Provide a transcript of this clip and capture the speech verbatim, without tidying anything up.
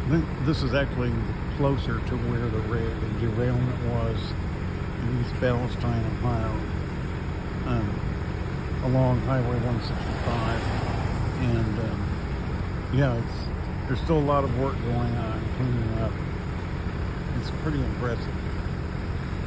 Th- This is actually closer to where the, ra- the derailment was in East Palestine, Ohio, um, along Highway one sixty-five. And um, yeah, it's there's still a lot of work going on cleaning up. It's pretty impressive.